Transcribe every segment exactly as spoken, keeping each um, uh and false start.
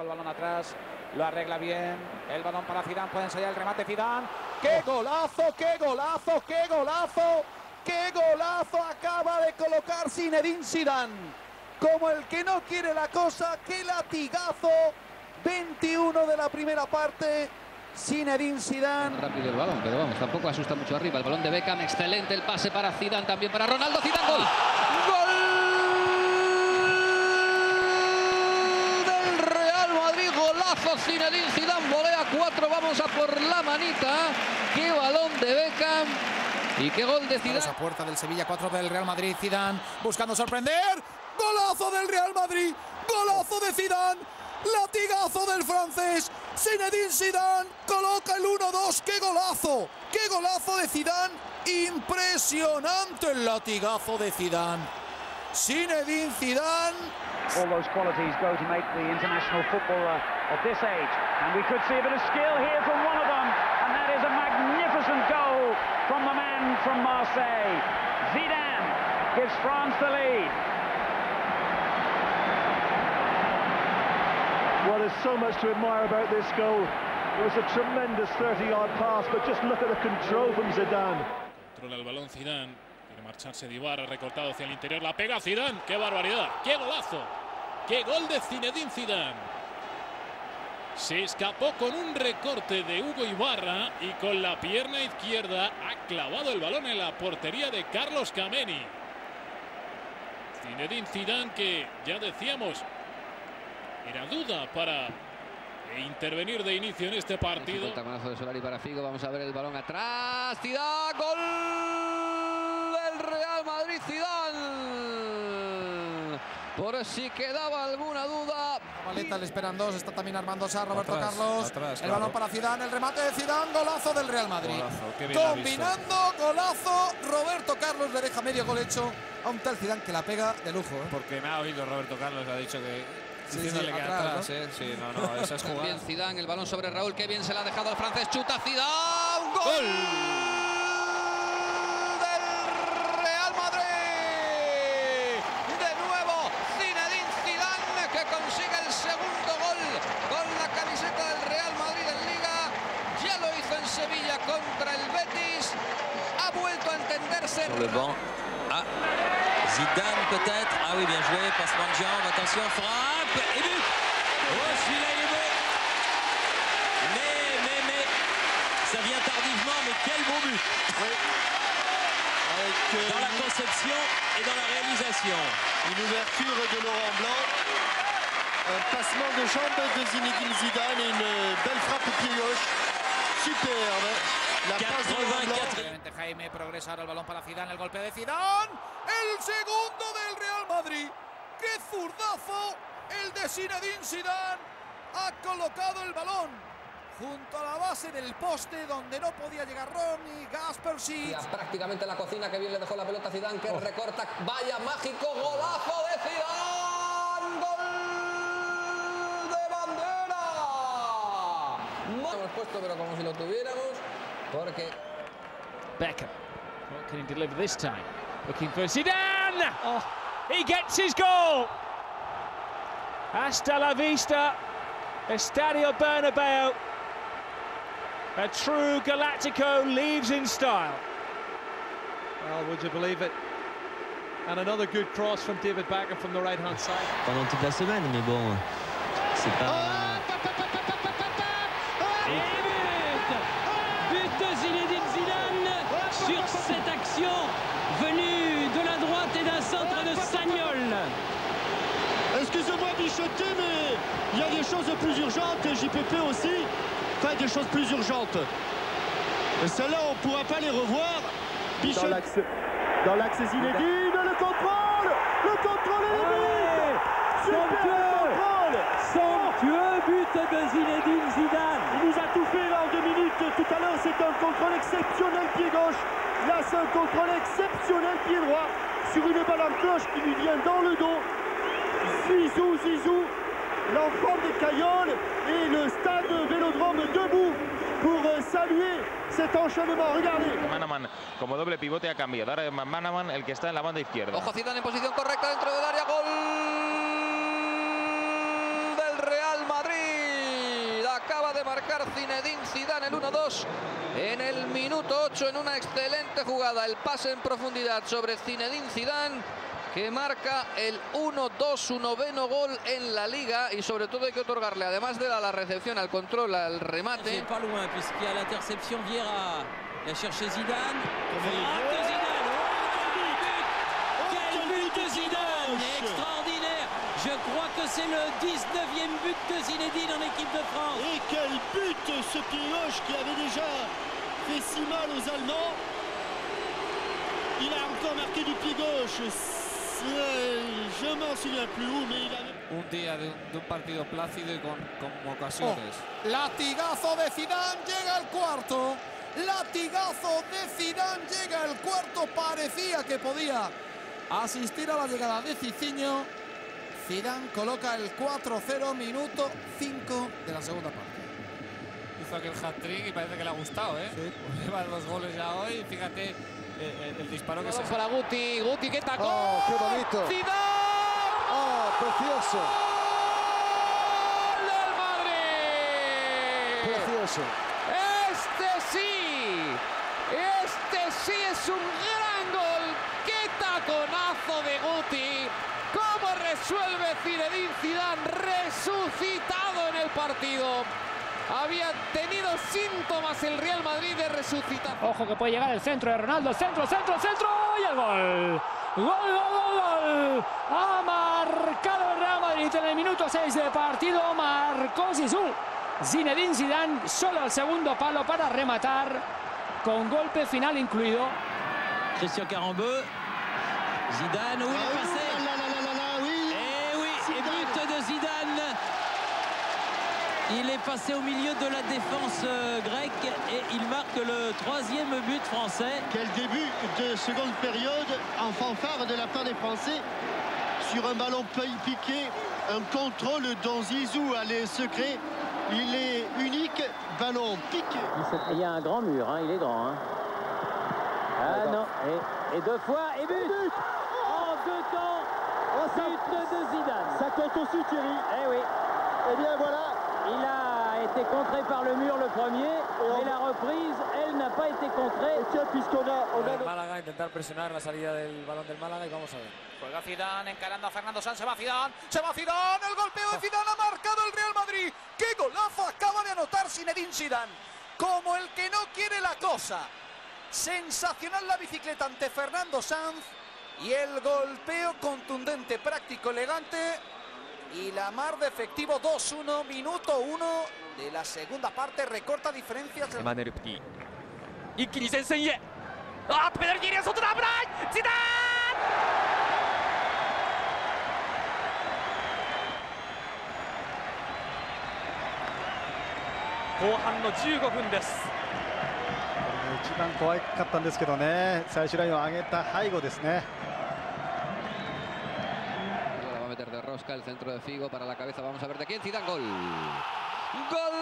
El balón atrás, lo arregla bien. El balón para Zidane, puede ensayar el remate Zidane. ¡Qué golazo, qué golazo, qué golazo! ¡Qué golazo acaba de colocar Zinedine Zidane! Como el que no quiere la cosa, qué latigazo. veintiuno de la primera parte. Zinedine Zidane. Rápido el balón, pero vamos, tampoco asusta mucho arriba. El balón de Beckham, excelente el pase para Zidane, también para Ronaldo. Zidane, gol. ¡Gol del Real Madrid! Golazo Zinedine Zidane, volea cuatro, vamos a por la manita. ¡Qué balón de Beckham! Y qué gol de Zidane. A puerta del Sevilla, cuatro del Real Madrid. Zidane buscando sorprender. ¡Golazo del Real Madrid! ¡Golazo de Zidane! ¡Latigazo del francés! Zinedine Zidane coloca el uno dos. ¡Qué golazo! ¡Qué golazo de Zidane! ¡Impresionante el latigazo de Zidane! Zinedine Zidane. All those qualities go to make the international footballer of this age. And we could see a bit of skill here from one of them. And that is a magnificent goal from the man from Marseille. Zidane gives France the lead. Well, there's so much to admire about this goal. It was a tremendous thirty-yard pass, but just look at the control from Zidane. Controla el balón Zidane, quiere marcharse de Ibarra, recortado hacia el interior, la pega Zidane, ¡qué barbaridad! ¡Qué golazo! ¡Qué gol de Zinedine Zidane! Se escapó con un recorte de Hugo Ibarra y con la pierna izquierda ha clavado el balón en la portería de Carlos Kameni. Zinedine Zidane, que ya decíamos, era duda para intervenir de inicio en este partido. Taconazo de Solari para Figo. Vamos a ver el balón atrás. Zidane, gol del Real Madrid. Zidane. Por si quedaba alguna duda. Maleta, le esperan dos. Está también Armando Sá, Roberto atrás, Carlos. Atrás, el claro. balón para Zidane. El remate de Zidane. Golazo del Real Madrid. Golazo, qué bien Combinando, golazo. Roberto Carlos le deja medio gol hecho a un tal Zidane que la pega de lujo, ¿eh? Porque me ha oído Roberto Carlos, ha dicho que Sí, diciéndole sí, que atrás, atrás, ¿no? ¿eh? Sí, no, no, esa es jugada. Bien Zidane, el balón sobre Raúl, qué bien se la ha dejado el francés. Chuta Zidane, gol, ¡Gol! del Real Madrid. De nuevo Zinedine Zidane, que consigue el segundo gol con la camiseta del Real Madrid en Liga. Ya lo hizo en Sevilla contra el Betis. Ha vuelto a entenderse. Sur le banc. Ah, Zidane peut-être. Ah oui, bien joué. Passement de jambe. Attention, frappe. Et but. Oh, celui-là, il est beau. Mais, mais, mais. Ça vient tardivement, mais quel beau but. Oui. Avec, euh, dans la conception et dans la réalisation. Une ouverture de Laurent Blanc. Un passement de jambe de Zinedine Zidane et une belle frappe pied gauche. Superbe. La passe de Laurent Blanc. Obviamente Jaime progresa ahora el balón para Zidane, el golpe de Zidane, el segundo del Real Madrid. ¡Qué zurdazo! El de Zinedine Zidane ha colocado el balón junto a la base del poste donde no podía llegar Ronnie Gaspersic. Prácticamente la cocina, que bien le dejó la pelota a Zidane, que oh. recorta. Vaya mágico golazo de Zidane. Gol de bandera. No hemos puesto, pero como si lo tuviéramos, porque Beckham, what can he deliver this time? Looking for Zidane! Oh, he gets his goal! Hasta la vista, Estadio Bernabeu. A true Galactico leaves in style. Well, would you believe it? And another good cross from David Beckham from the right-hand side. Pendant toute la semaine, mais bon, c'est pas... But de Zinedine Zidane sur cette action venue de la droite et d'un centre de Sagnol. Excusez-moi d'y chuter, mais il y a des choses plus urgentes, J P P aussi. Enfin, des choses plus urgentes. Et celles-là, on ne pourra pas les revoir. Dans l'axe, dans l'axe Zinedine, le contrôle, le contrôle et le but. Super contrôle. Somptueux but de Zinedine Zidane. Il nous a tout fait là en deux minutes. Tout à l'heure, c'est un contrôle exceptionnel pied gauche. Là, c'est un contrôle exceptionnel pied droit sur une balle en cloche qui lui vient dans le dos. Zizou, Zizou, l'enfant des Cailloles et le stade Vélodrome debout pour saluer cet enchaînement. Regardez. Manaman como doble pivote ha cambiado. Ahora es Manaman el que está en la banda izquierda. Ojo, Zidane en posición correcta dentro del área. Gol del Real Madrid. marcar Zinedine Zidane el uno dos en el minuto ocho en una excelente jugada. El pase en profundidad sobre Zinedine Zidane, que marca el uno dos, su noveno gol en la Liga, y sobre todo hay que otorgarle, además de la, la recepción, al control, al remate. Pas loin puisqu'il y a l'interception Vieira. Il a cherché Zidane. Frappe de Zidane. Oh, quel but de Zidane! Extraordinaire. Je crois que c'est le dix-neuvième but de Zinedine en équipe de France. Et quel but, ce pied gauche qui avait déjà fait si mal aux Allemands. Il a encore marqué du pied gauche. Je m'en souviens plus où, mais il avait... Un día de un, de un partido plácido y con, con ocasiones. Oh, latigazo de Zidane, llega el cuarto. Latigazo de Zidane, llega el cuarto. Parecía que podía asistir a la llegada de Cicinho. Zidane coloca el cuatro cero, minuto cinco de la segunda parte. Hizo aquel hat-trick y parece que le ha gustado, ¿eh? Sí. Pues lleva dos goles ya hoy. Fíjate el, el disparo que se... Para Guti, Guti, ¿qué tacón? ¡Oh, qué bonito! ¡Zidane! ¡Oh, precioso! ¡Gol del Madrid! Precioso. Este sí, este sí es un gran gol. ¡Qué taconazo de Guti! ¿Cómo resuelve Zinedine Zidane, resucitado en el partido? Había tenido síntomas el Real Madrid de resucitar. Ojo que puede llegar el centro de Ronaldo, centro, centro, centro y el gol. Gol, gol, gol, gol. Ha marcado el Real Madrid en el minuto seis de partido. Marcó Zizou. Zinedine Zidane solo al segundo palo para rematar, con golpe final incluido. Christian Carambeu. Zidane, où il est passé. Eh oui, et but de Zidane. Il est passé au milieu de la défense euh, grecque et il marque le troisième but français. Quel début de seconde période en fanfare de la part des Français sur un ballon piqué, un contrôle dont Zizou a les secrets. Il est unique, ballon piqué. Il y a un grand mur, hein, il est grand. Hein. Ah non, et, et deux fois, et but, but en deux temps, oh, ça, but de Zidane. Ça compte aussi, Thierry. Eh oui. Eh bien voilà. Il a été contré par le mur le premier, et la reprise, elle n'a pas été contrée. Tiens, puisqu'on a... On a... El Málaga, intentar presionar la salida del balón del Málaga y vamos a ver. Juega Zidane, encarando a Fernando Sanz, se va Zidane, se va Zidane, el golpeo de Zidane ha marcado el Real Madrid. ¡Qué golazo acaba de anotar Zinedine Zidane! Como el que no quiere la cosa. Sensacional la bicicleta ante Fernando Sanz y el golpeo contundente, práctico, elegante. Y la mar de efectivo. Dos uno, minuto uno de la segunda parte, recorta diferencias. Emmanuel Petit 一気に前線へ。あっとペナルティーエリア外だ、危ない。ジダーン。後半のじゅうごふんです。 一番怖かったんですけどね、最終ラインを上げた背後ですね。 De rosca el centro de Figo para la cabeza, vamos a ver de quién. Zidane, gol. Gol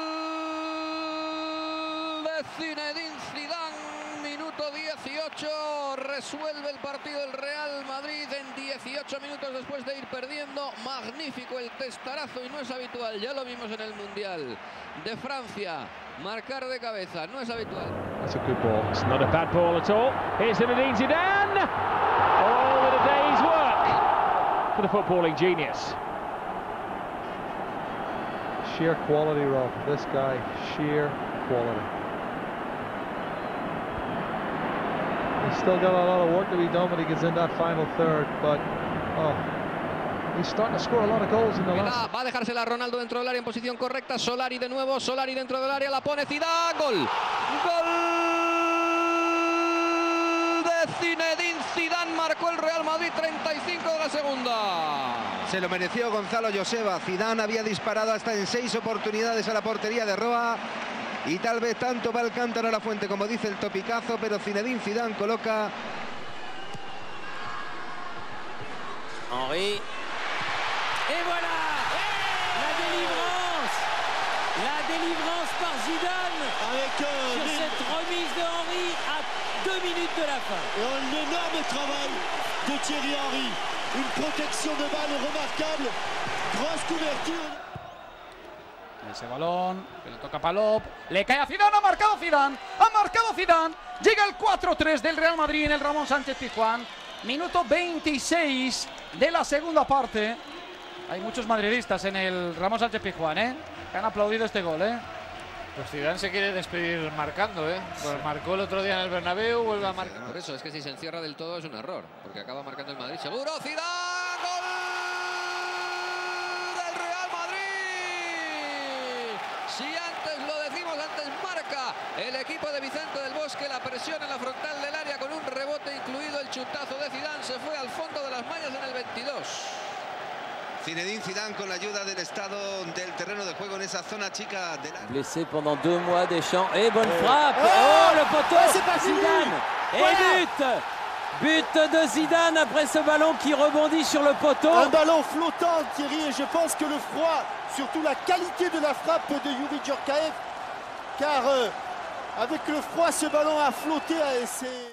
de Zinedine Zidane, minuto dieciocho, resuelve el partido el Real Madrid en dieciocho minutos después de ir perdiendo. Magnífico el testarazo y no es habitual, ya lo vimos en el Mundial de Francia, marcar de cabeza, no es habitual. That's a good ball, it's not a bad ball at all. Here's Zinedine Zidane, all with a day's work for the footballing genius. Sheer quality, Rob. This guy, sheer quality. He's still got a lot of work to be done when he gets in that final third, but oh, he's starting to score a lot of goals in the last. Va a dejársela a Ronaldo dentro del área en posición correcta. Solari de nuevo, Solari dentro del área, la pone Zidane, gol. Gol de Zinedine Zidane, marcó el Real Madrid, treinta y cinco de la segunda. Se lo mereció Gonzalo Joseba. Zidane había disparado hasta en seis oportunidades a la portería de Roa. Y tal vez tanto va el cántaro a la fuente como dice el topicazo, pero Zinedine Zidane coloca... Henry. Et voilà la délivrance. La délivrance par Zidane avec euh, sur les... cette remise de Henry à deux minutes de la fin. Et un énorme travail de Thierry Henry. Une protection de balle remarquable. Grosse couverture. Ese balón, que le toca a Palop, le cae a Zidane, ha marcado Zidane, ha marcado Zidane. Llega el cuatro tres del Real Madrid en el Ramón Sánchez Pizjuán. Minuto veintiséis de la segunda parte. Hay muchos madridistas en el Ramón Sánchez Pizjuán, ¿eh? Que han aplaudido este gol, ¿eh? Pues Zidane se quiere despedir marcando, ¿eh? Pues marcó el otro día en el Bernabéu, vuelve a marcar. Por eso es que si se encierra del todo es un error, porque acaba marcando el Madrid. Seguro, Zidane, gol del Real Madrid. Si antes lo decimos, antes marca el equipo de Vicente del Bosque, la presión en la frontal del área con un rebote incluido el chutazo de Zidane, se fue al fondo de las mallas en el veintidós. Zinedine Zidane con la ayuda del estado del terreno de juego en esa zona chica del área. Blessé pendant deux mois Deschamps. Et bonne frappe. Oh, le poteau. Zidane. Et but. But de Zidane après ce ballon qui rebondit sur le poteau. Un ballon flottant, Thierry, et je pense que le froid, surtout la qualité de la frappe de Youri Djorkaeff, car euh, avec le froid, ce ballon a flotté. Et c'est